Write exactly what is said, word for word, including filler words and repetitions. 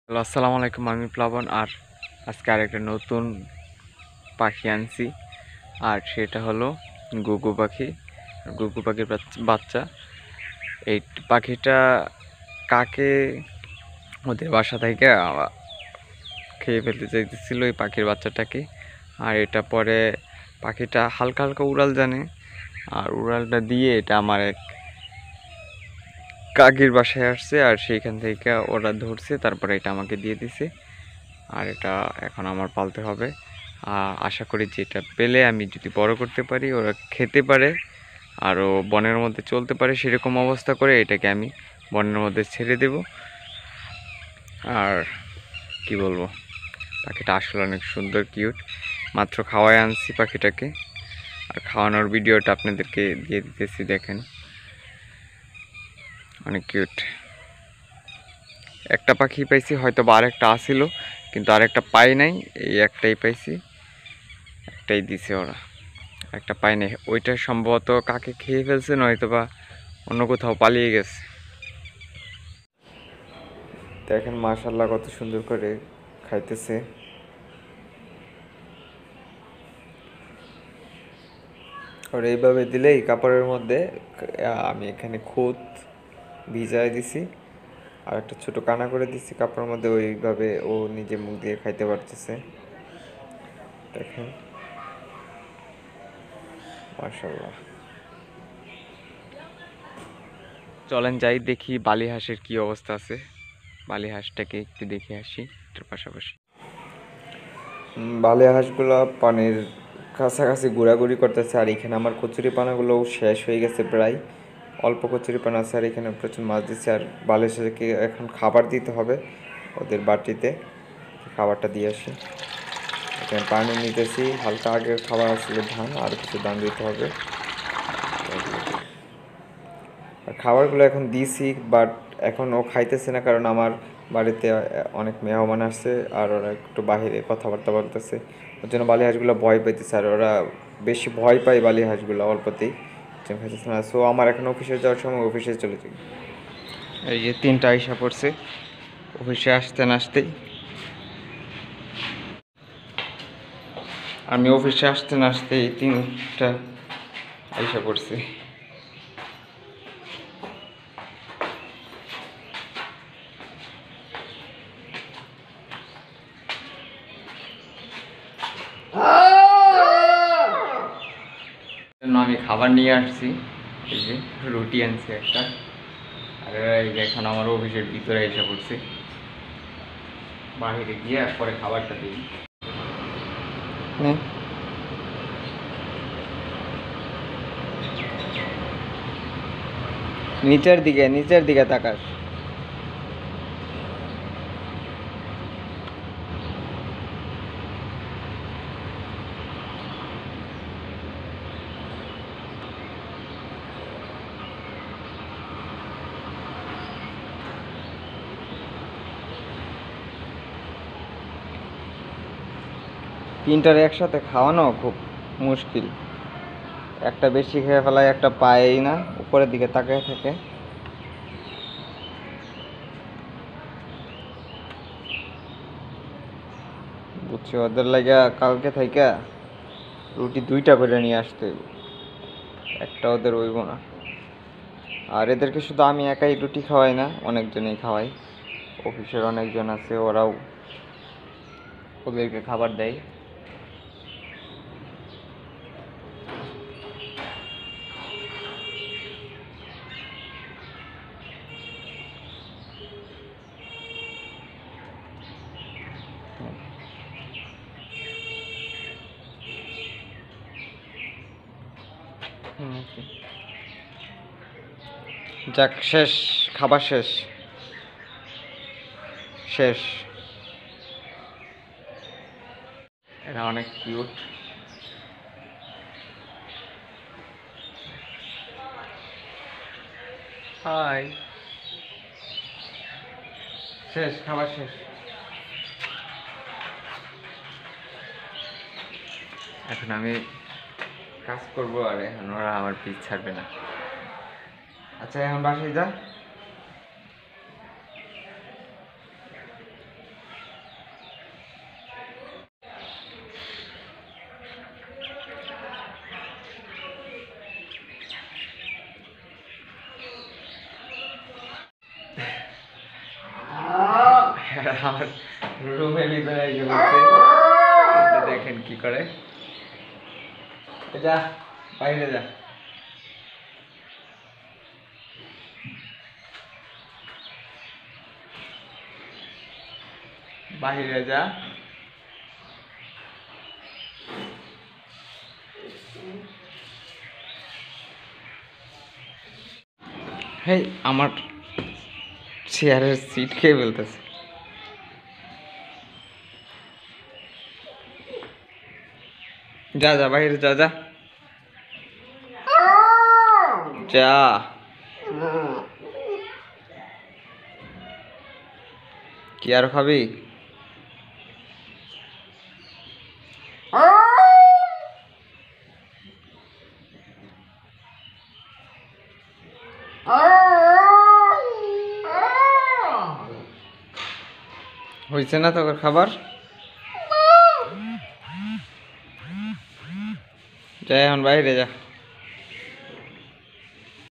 Hello, আসসালামু আলাইকুম। আমি প্লাবন আর আজকে আরেকটা নতুন পাখি আনছি। আর সেটা হলো গুগু পাখি। গুগু পাখির বাচ্চা। এই পাখিটা কাকে ওদের বাসা থেকে খেয়ে ফেলতে চাইতেছিল এই পাখির বাচ্চাটাকে। আর এটা পরে পাখিটা হালকা হালকা উড়াল জানে, আর উড়ালটা দিয়ে এটা আমার এক কাকির বাসায় আসছে, আর সেইখান থেকে ওরা ধরছে, তারপরে এটা আমাকে দিয়ে দিছে। আর এটা এখন আমার পালতে হবে। আর আশা করি যে এটা পেলে আমি যদি বড় করতে পারি, ওরা খেতে পারে আরও বনের মধ্যে চলতে পারে, সেরকম অবস্থা করে এটাকে আমি বনের মধ্যে ছেড়ে দেব। আর কি বলবো, পাখিটা আসলে অনেক সুন্দর, কিউট। মাত্র খাওয়ায় আনছি পাখিটাকে, আর খাওয়ানোর ভিডিওটা আপনাদেরকে দিয়ে দিতেছি, দেখেন অনেক কিউট। একটা পাখি পাইছি, হয়তো বা আরেকটা আসিল, কিন্তু আরেকটা পাই নাই, এই একটাই পাইছি, একটাই দিছে ওরা, একটা পাই নাই। ওইটা সম্ভবত কাকে খেয়ে ফেলছে, নয়তো বা অন্য কোথাও পালিয়ে গেছে। দেখেন মাশাআল্লাহ কত সুন্দর করে খাইতেছে। আর এইভাবে দিলেই কাপড়ের মধ্যে আমি এখানে খুদ ভিজায় দিছি, আর একটা ছোট কানা করে দিছি কাপড়ের মধ্যে, ওইভাবে ও নিজে মুখ দিয়ে খাইতে পারতেছে। দেখেন মাশাআল্লাহ। চলেন যাই দেখি বালি হাঁসের কি অবস্থা আছে। বালি হাঁসটাকে একটু দেখে আসি এটার পাশাপাশি। বালি হাঁসগুলো পানির কাছাকাছি ঘোরাঘুরি করতেছে, আর এখানে আমার কচুরি পানাগুলোও শেষ হয়ে গেছে প্রায়, অল্প কচুরি পানা আছে, আর এখানে প্রচুর মাছ দিচ্ছে। আর বালি হাঁসকে এখন খাবার দিতে হবে ওদের বাটিতে, খাবারটা দিয়ে আসি। এখানে পানি নিতেছি, হালকা আগের খাবার আসলে ধান, আর কিছু ধান দিতে হবে। আর খাবারগুলো এখন দিছি, বাট এখন ও খাইতেছে না, কারণ আমার বাড়িতে অনেক মেহমান আসছে, আর ওরা একটু বাহিরে কথাবার্তা বলতেছে, ওর জন্য বালি হাঁসগুলো ভয় পাইতেছে, আর ওরা বেশি ভয় পায় বালি হাঁসগুলো অল্পতেই, খাইতেছে না। সো আমার এখন অফিসে যাওয়ার সময় অফিসে চলে যাই। এই যে তিনটা আইসা পড়ছে অফিসে আসতে না আসতেই, আমি অফিসে আসতে না আসতেই তিনটা আইসা পড়ছে। আমি খাবার নিয়ে আসছি, এই যে রুটি আনছি একটা, আর এই যে এখন আমার অফিসের ভিতরে এসে পড়ছে, বাহিরে গিয়ে পরে খাবারটা দিই। নিচের দিকে নিচের দিকে তাকাস। তিনটার একসাথে খাওয়ানো খুব মুশকিল, একটা বেশি খেয়ে ফেলায়, একটা পায়ই না, উপরের দিকে তাকিয়ে থাকে। বুঝছি, ওদের লাগে কালকে থেকে রুটি দুইটা করে নিয়ে আসতে হইব, একটা ওদের হইব না। আর এদেরকে শুধু আমি একাই রুটি খাওয়াই না, অনেকজনেই খাওয়াই, অফিসের অনেকজন আছে, ওরাও ওদেরকে খাবার দেয়। যাক, শেষ খাবার, শেষ শেষ এরা অনেক কিউট। হাই, শেষ খাবার শেষ। এখন আমি কাজ করব, আর এখন ওরা আমার পিছ ছাড়বে না। আচ্ছা, এখন বাসায় যা। আমার রুমের ভিতরে এসে বসে দেখেন কি করে। যা বাইরে যা, বাইরে যা। হেই আমার চেয়ারের সিট খেয়ে ফেলতেছে। যা যা বাইরে যা, যা যা। কি আর খাবি? হয়েছে না তোর খাবার? যা এখন বাইরে যা।